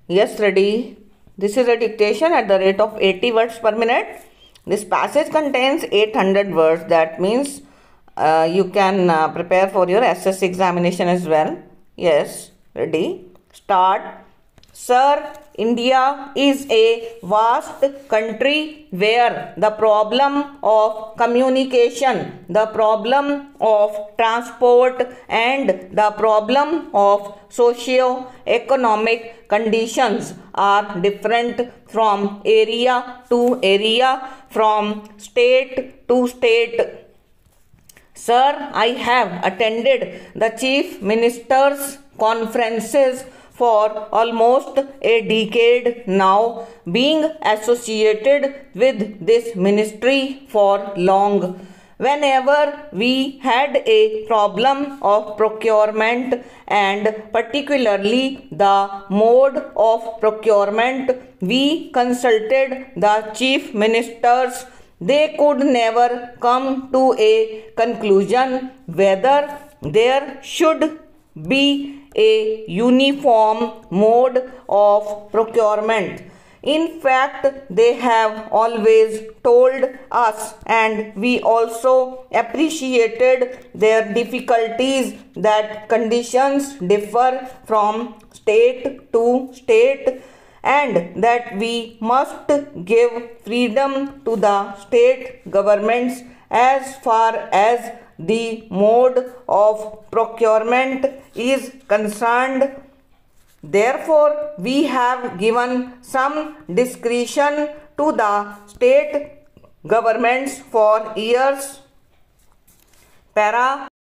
Yes, ready. This is a dictation at the rate of 80 words per minute. This passage contains 800 words. That means you can prepare for your SS examination as well. Yes, ready. Start. Sir, India is a vast country where the problem of communication, the problem of transport, and the problem of socio-economic conditions are different from area to area, from state to state. Sir, I have attended the Chief Minister's conferences for almost a decade now, being associated with this ministry for long. Whenever we had a problem of procurement, and particularly the mode of procurement, we consulted the chief ministers. They could never come to a conclusion whether there should be a uniform mode of procurement. In fact, they have always told us, and we also appreciated their difficulties, that conditions differ from state to state, and that we must give freedom to the state governments as far as the mode of procurement is concerned. Therefore, we have given some discretion to the state governments for years. Para.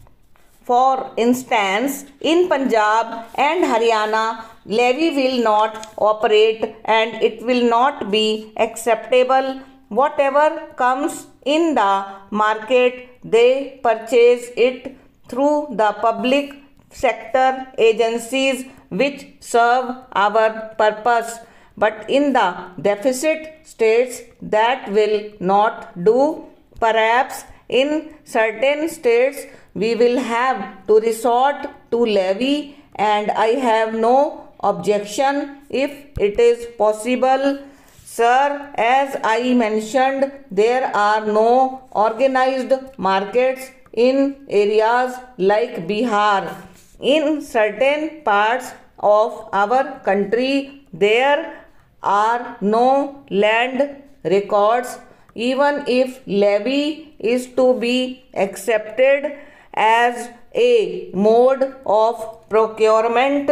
For instance, in Punjab and Haryana, levy will not operate and it will not be acceptable. Whatever comes in the market, they purchase it through the public sector agencies which serve our purpose. But in the deficit states, that will not do. Perhaps in certain states we will have to resort to levy, and I have no objection if it is possible. Sir, as I mentioned, there are no organized markets in areas like Bihar. In certain parts of our country, there are no land records. Even if levy is to be accepted as a mode of procurement,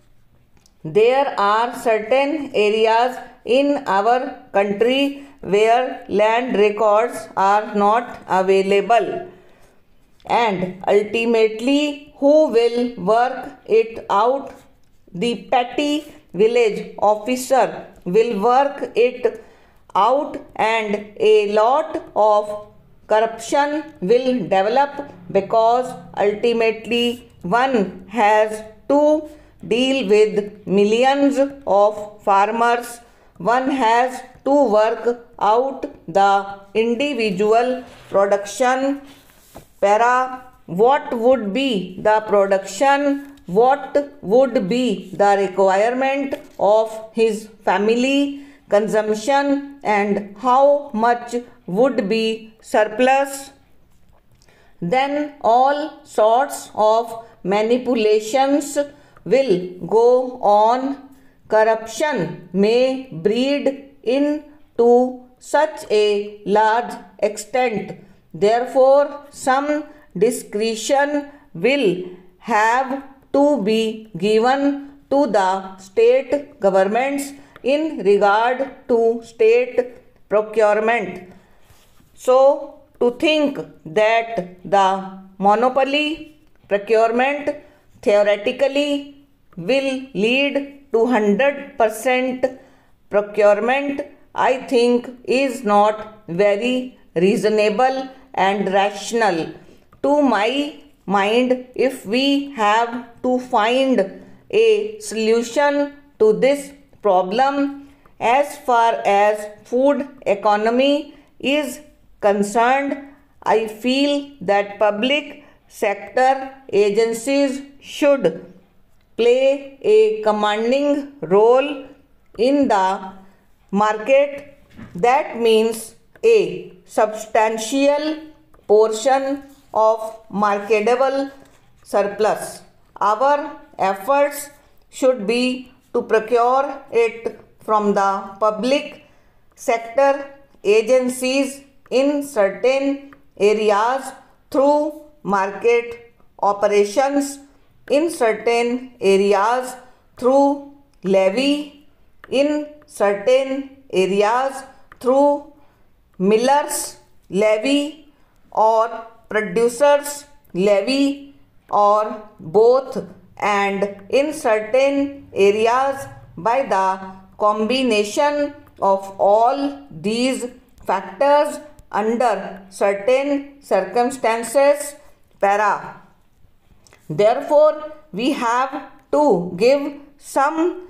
there are certain areas in our country where land records are not available. And ultimately, who will work it out? The petty village officer will work it out, and a lot of corruption will develop, because ultimately one has to deal with millions of farmers. One has to work out the individual production. Para. What would be the production? What would be the requirement of his family consumption, and how much would be surplus? Then all sorts of manipulations will go on. Corruption may breed into such a large extent. Therefore, some discretion will have to be given to the state governments in regard to state procurement. So, to think that the monopoly procurement theoretically will lead to 100% procurement, I think is not very reasonable and rational. To my mind, if we have to find a solution to this problem, as far as food economy is concerned, I feel that public sector agencies should play a commanding role in the market. That means a substantial portion of marketable surplus. Our efforts should be to procure it from the public sector agencies in certain areas through market operations, in certain areas through levy, in certain areas through millers levy or producers levy or both, and in certain areas by the combination of all these factors under certain circumstances. Para. Therefore, we have to give some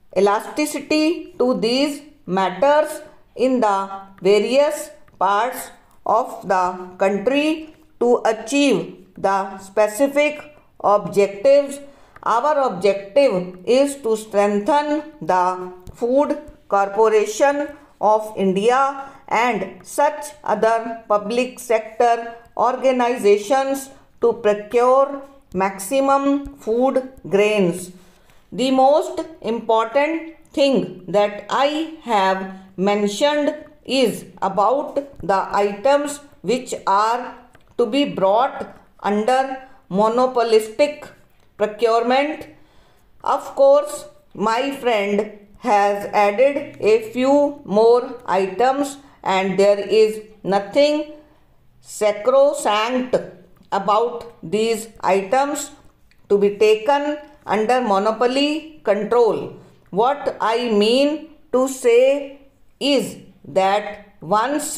elasticity to these matters in the various parts of the country to achieve the specific objectives. Our objective is to strengthen the Food Corporation of India and such other public sector organizations to procure maximum food grains. The most important thing that I have mentioned is about the items which are to be brought under monopolistic procurement. Of course, my friend has added a few more items, and there is nothing sacrosanct about these items to be taken under monopoly control. What I mean to say is that once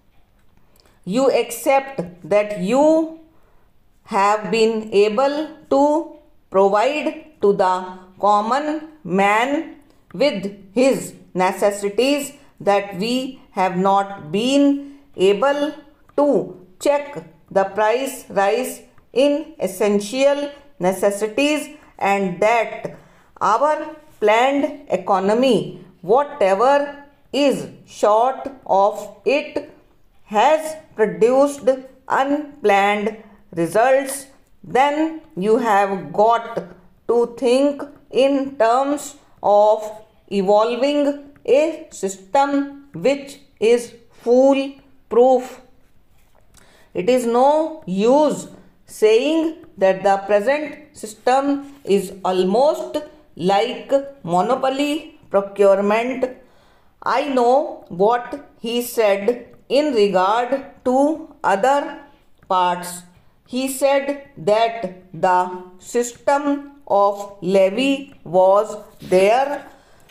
you accept that you have been able to provide to the common man with his necessities, that we have not been able to check the price rise in essential necessities, and that our planned economy, whatever is short of it, has produced unplanned results, then you have got to think in terms of evolving a system which is foolproof. It is no use saying that the present system is almost like monopoly procurement. I know what he said in regard to other parts. He said that the system of levy was there.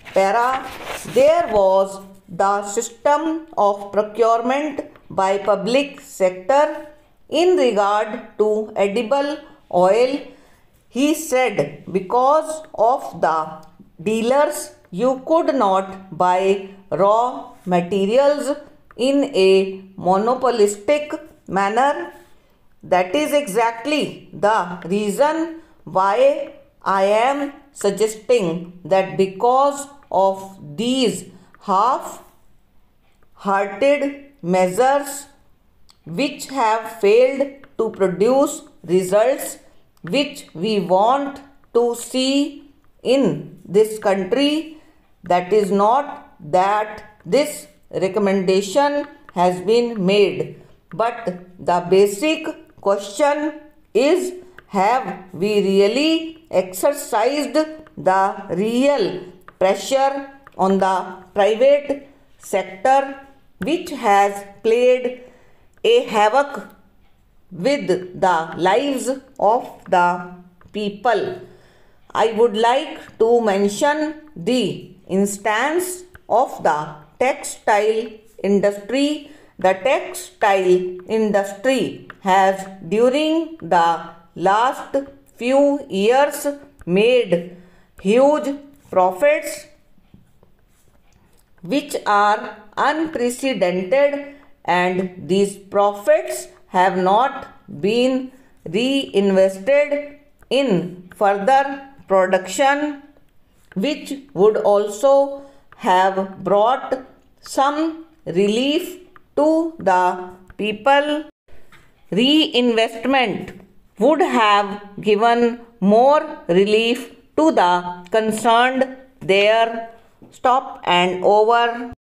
There was the system of procurement by public sector in regard to edible oil. He said because of the dealers you could not buy raw materials in a monopolistic manner. That is exactly the reason why I am suggesting that because of these half-hearted measures which have failed to produce results which we want to see in this country, that is not that this recommendation has been made, but the basic question is, have we really exercised the real pressure on the private sector, which has played a havoc with the lives of the people? I would like to mention the instance of the textile industry. The textile industry has during the last few years made huge profits which are unprecedented, and these profits have not been reinvested in further production, which would also have brought some relief to the people. Reinvestment would have given more relief to the concerned. There, stop and over.